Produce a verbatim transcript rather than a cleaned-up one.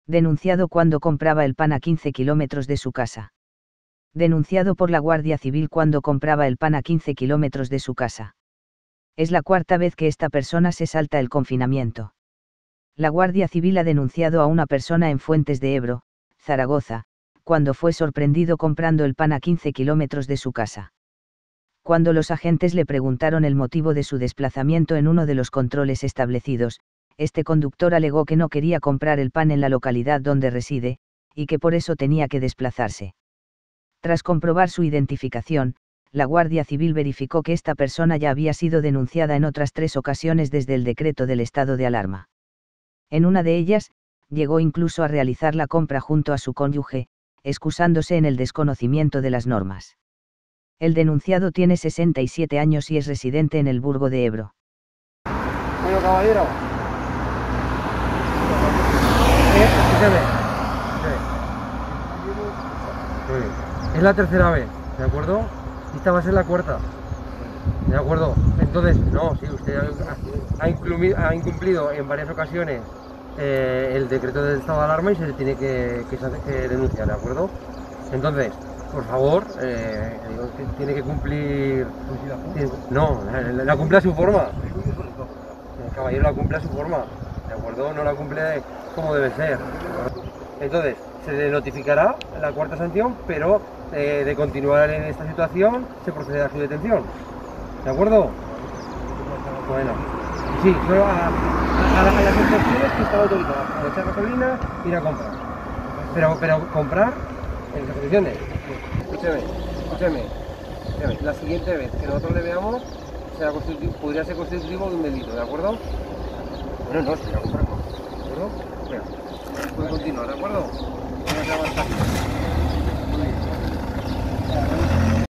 Denunciado cuando compraba el pan a quince kilómetros de su casa. Denunciado por la Guardia Civil cuando compraba el pan a quince kilómetros de su casa. Es la cuarta vez que esta persona se salta el confinamiento. La Guardia Civil ha denunciado a una persona en Fuentes de Ebro, Zaragoza, cuando fue sorprendido comprando el pan a quince kilómetros de su casa. Cuando los agentes le preguntaron el motivo de su desplazamiento en uno de los controles establecidos, este conductor alegó que no quería comprar el pan en la localidad donde reside, y que por eso tenía que desplazarse. Tras comprobar su identificación, la Guardia Civil verificó que esta persona ya había sido denunciada en otras tres ocasiones desde el decreto del estado de alarma. En una de ellas, llegó incluso a realizar la compra junto a su cónyuge, excusándose en el desconocimiento de las normas. El denunciado tiene sesenta y siete años y es residente en el Burgo de Ebro. Bueno, caballero. Eh, escúchame. Sí. Es la tercera vez, ¿de acuerdo? Y esta va a ser la cuarta. ¿De acuerdo? Entonces, no, sí, usted ha, ha, incluido, ha incumplido en varias ocasiones eh, el decreto del estado de alarma y se le tiene que, que, que denunciar, ¿de acuerdo? Entonces, por favor, eh, tiene que cumplir... Tiene, no, la, la cumple a su forma. El caballero la cumple a su forma, ¿de acuerdo? No la cumple como debe ser. Entonces, se le notificará la cuarta sanción, pero eh, de continuar en esta situación se procederá a su detención. ¿De acuerdo? Bueno, sí, solo a, a, a, a las excepciones que están autorizadas, como echar gasolina, ir a comprar. Pero, pero comprar en las condiciones. Escúcheme, escúcheme, escúcheme. La siguiente vez que nosotros le veamos, será podría ser constitutivo de un delito, ¿de acuerdo? Bueno, no, si la compramos, ¿de acuerdo? Venga, puede continuar, ¿de acuerdo? Vamos a avanzar.